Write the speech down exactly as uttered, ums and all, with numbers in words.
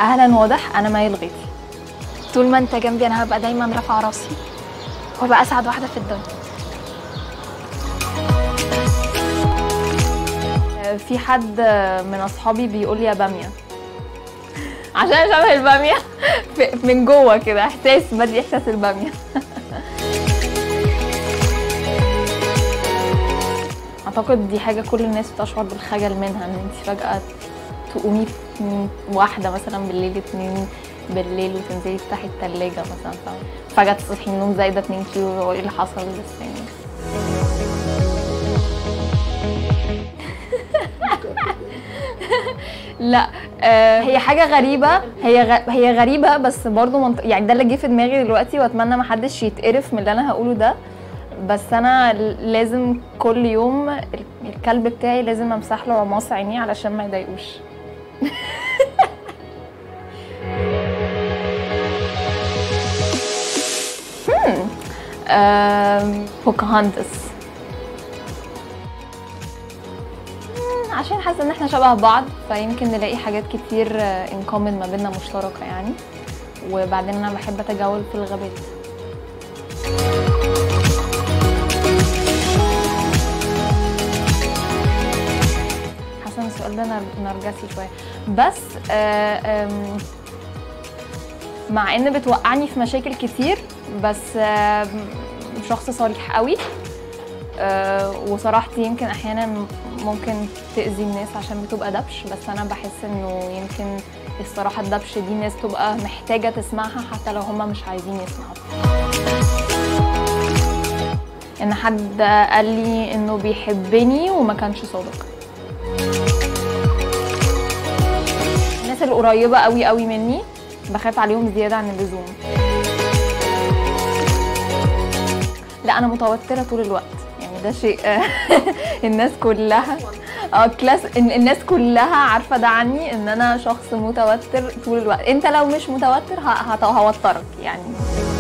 اهلا واضح انا مي الغيطي. طول ما انت جنبي انا هبقى دايما رافعه راسي وهبقى اسعد واحده في الدنيا. في حد من اصحابي بيقول لي يا باميه عشان شبه الباميه من جوه كده، احساس بدي احساس الباميه. اعتقد دي حاجه كل الناس بتشعر بالخجل منها، ان انت فجاه تقومي واحده مثلا بالليل، اتنين بالليل وتنزلي تفتحي التلاجة مثلا، فجاه تصحي من النوم زايده اتنين كيلو، ايه اللي حصل؟ بس يعني لا آه هي حاجه غريبه، هي غ... هي غريبه بس برضو منط... يعني ده اللي جه في دماغي دلوقتي، واتمنى ما حدش يتقرف من اللي انا هقوله ده، بس انا لازم كل يوم الكلب بتاعي لازم امسح له عماص عينيه علشان ما يضايقوش. امم بوكاهونتس، عشان حاسه ان احنا شبه بعض فيمكن نلاقي حاجات كتير ان كومن ما بيننا مشتركه يعني، وبعدين انا بحب اتجول في الغابات. حاسه ان السؤال ده نرجسي شويه، بس آه مع ان بتوقعني في مشاكل كتير، بس آه شخص صريح قوي، أه وصراحتي يمكن احيانا ممكن تأذي الناس عشان بتبقى دبش، بس انا بحس انه يمكن الصراحه الدبش دي الناس تبقى محتاجه تسمعها حتى لو هم مش عايزين يسمعوا. ان حد قال لي انه بيحبني وما كانش صادق. الناس القريبه قوي قوي مني بخاف عليهم زياده عن اللزوم. لا انا متوتره طول الوقت، ده شيء الناس كلها اه كلاس الناس كلها عارفه ده عني، ان انا شخص متوتر طول الوقت. انت لو مش متوتر هوترك يعني.